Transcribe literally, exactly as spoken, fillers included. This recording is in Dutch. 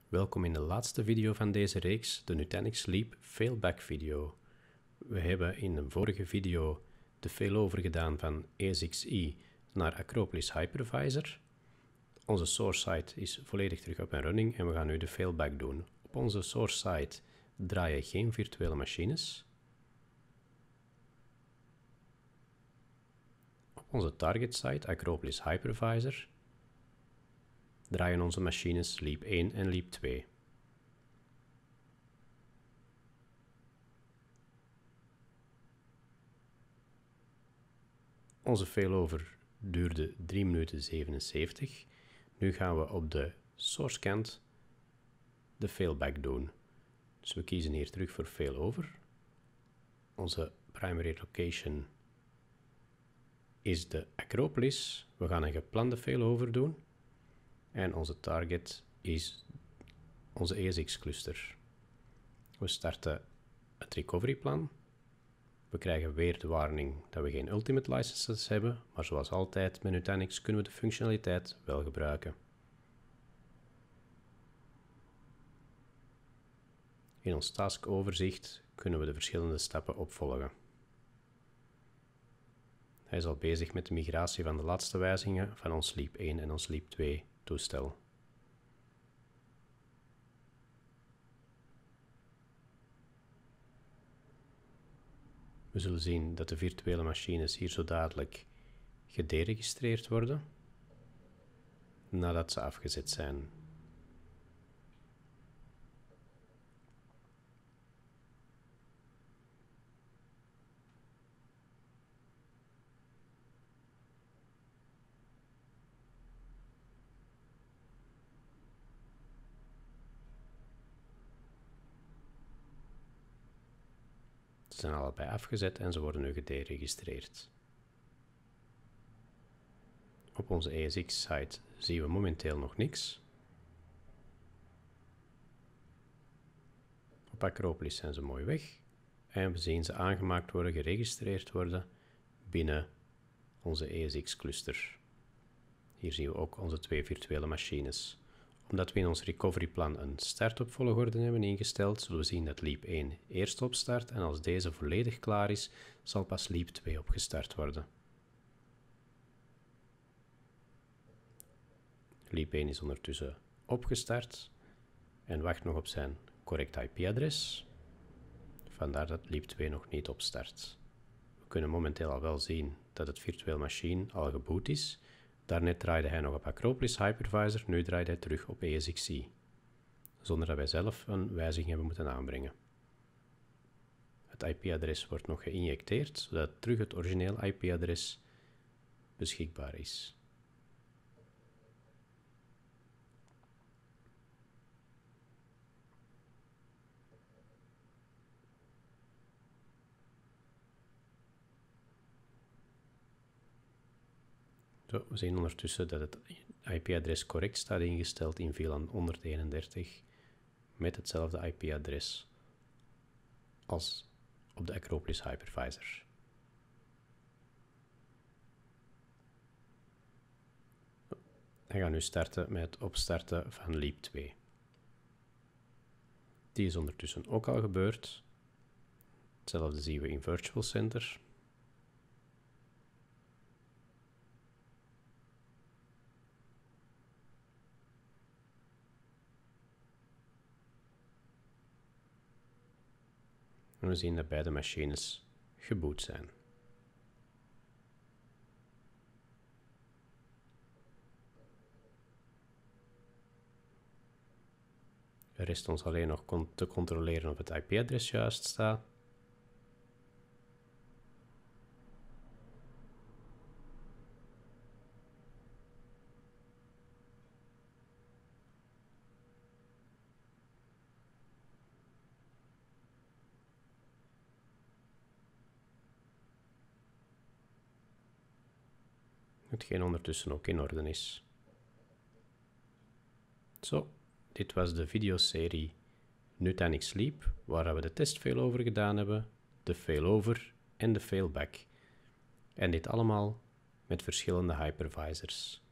Welkom in de laatste video van deze reeks, de Nutanix Sleep Failback video. We hebben in een vorige video de failover gedaan van A S X i naar Acropolis Hypervisor. Onze source site is volledig terug up en running en we gaan nu de failback doen. Op onze source site draaien geen virtuele machines. Op onze target site, Acropolis Hypervisor, draaien onze machines Leap één en Leap twee. Onze failover duurde drie minuten zevenenzeventig. Nu gaan we op de source kant de failback doen. Dus we kiezen hier terug voor failover. Onze primary location is de Acropolis. We gaan een geplande failover doen. En onze target is onze A S X cluster. We starten het recovery plan. We krijgen weer de warning dat we geen ultimate licenses hebben, maar zoals altijd met Nutanix kunnen we de functionaliteit wel gebruiken. In ons taskoverzicht kunnen we de verschillende stappen opvolgen. Hij is al bezig met de migratie van de laatste wijzigingen van ons Leap één en ons Leap twee toestel. We zullen zien dat de virtuele machines hier zo dadelijk gederegistreerd worden nadat ze afgezet zijn. Ze zijn allebei afgezet en ze worden nu gederegistreerd. Op onze A S X site zien we momenteel nog niks. Op Acropolis zijn ze mooi weg en we zien ze aangemaakt worden, geregistreerd worden binnen onze A S X cluster. Hier zien we ook onze twee virtuele machines. Omdat we in ons recovery plan een start-up hebben ingesteld, zullen we zien dat Leap één eerst opstart en als deze volledig klaar is, zal pas Leap twee opgestart worden. Leap één is ondertussen opgestart en wacht nog op zijn correct I P-adres. Vandaar dat Leap twee nog niet opstart. We kunnen momenteel al wel zien dat het virtueel machine al geboot is. Daarnet draaide hij nog op Acropolis Hypervisor, nu draait hij terug op A S X i, zonder dat wij zelf een wijziging hebben moeten aanbrengen. Het I P-adres wordt nog geïnjecteerd, zodat terug het origineel I P-adres beschikbaar is. Zo, we zien ondertussen dat het I P-adres correct staat ingesteld in V LAN honderdeenendertig met hetzelfde I P-adres als op de Acropolis Hypervisor. We gaan nu starten met het opstarten van Leap twee. Die is ondertussen ook al gebeurd. Hetzelfde zien we in Virtual Center. En we zien dat beide machines geboot zijn. Er rest ons alleen nog te controleren of het I P-adres juist staat. Hetgeen ondertussen ook in orde is. Zo, dit was de videoserie Nutanix Sleep, waar we de test failover gedaan hebben, de failover en de failback. En dit allemaal met verschillende hypervisors.